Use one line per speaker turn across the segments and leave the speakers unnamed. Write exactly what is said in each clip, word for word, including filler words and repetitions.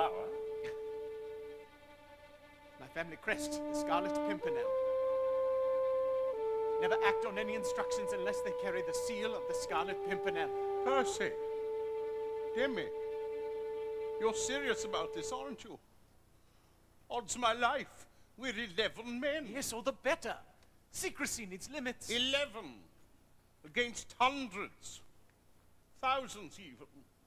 flower?
My family crest, the Scarlet Pimpernel. Never act on any instructions unless they carry the seal of the Scarlet Pimpernel.
Percy, dear me, you're serious about this, aren't you? Odds my life, we're eleven men.
Yes, all the better. Secrecy needs limits.
Eleven against hundreds, thousands even.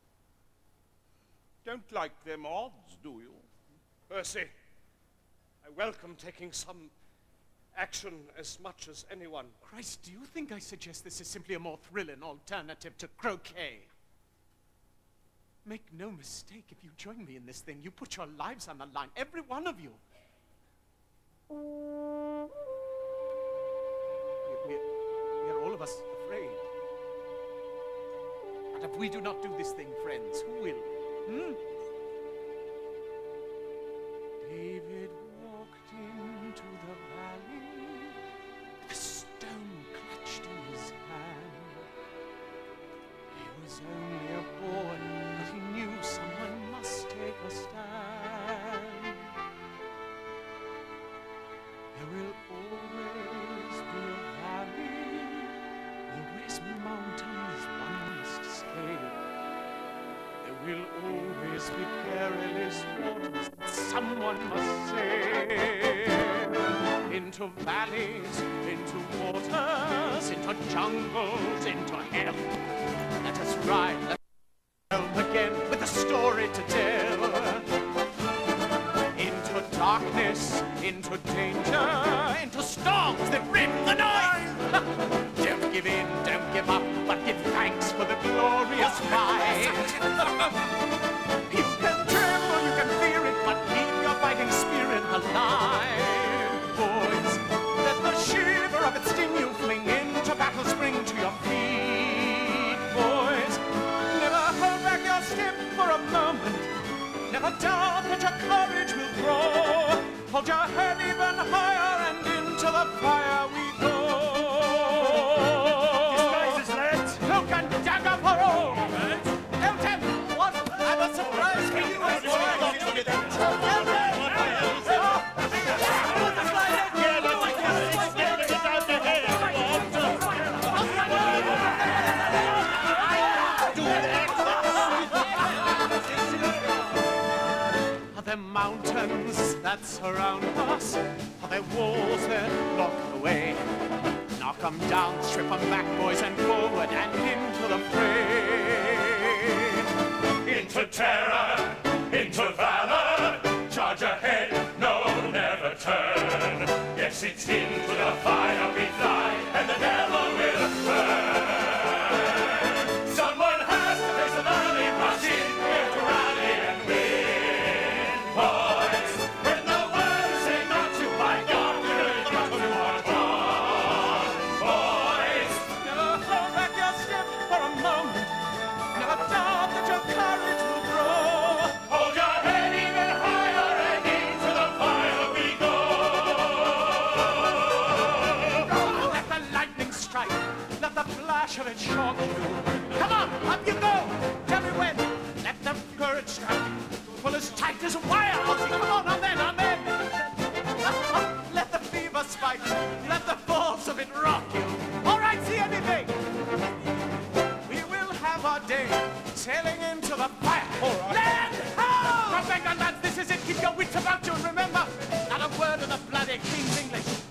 Don't like them odds, do you?
Percy, I welcome taking some action as much as anyone.
Christ, do you think I suggest this is simply a more thrilling alternative to croquet? Make no mistake, if you join me in this thing, you put your lives on the line, every one of you. We're, we're, we're all of us afraid. But if we do not do this thing, friends, who will? Hmm? David walked into the valley with a stone clutched in his hand. He was only a boy, but he knew someone must take a stand. There will always be a valley, always mountains one must scale. There will always be perilous waters that someone must sail. Into valleys, into waters, into jungles, into hell. Let us ride, let us help again with a story to tell. Into darkness, into danger, into storms that rip the night. Don't give in, don't give up, but give thanks for the glorious fight. You can tremble, you can fear it, but keep your fighting spirit alive. Boys, let the shiver of its sting you fling into battle spring to your feet. Boys, never hold back your step for a moment. Never doubt that your courage will grow. Hold your head even higher and into the fire we go.
Disguises, lads.
Cloak and dagger for all. Elton, what? I'm a surprise for you. Are there mountains that surround us? Are there walls that block the way? Knock 'em down, strip 'em back, boys, and forward and into the fray.
Into terror, into valor, charge ahead, no, never turn. Yes, it's into the fire we fly, and the devil will burn. Someone has to face an early rush in here to rally and win. Boys, when the words say not to, by God, we'll got to march on. Boys,
Never hold back your step for a moment. Never doubt that your courage will grow.
hold your head even higher, and into the fire we go.
Let the lightning strike. Let the flash of it shock you. Come on, up you go. Tell me when. Let the courage strike. Pull as tight as a wire, Ozzy. Come on, amen, amen. Let the fever spike. Let the force of it rock you. All right, see anything. We will have our day sailing into the fire. All right. Land ho! Come back on, lads. This is it. Keep your wits about you. And remember, not a word of the bloody King's English.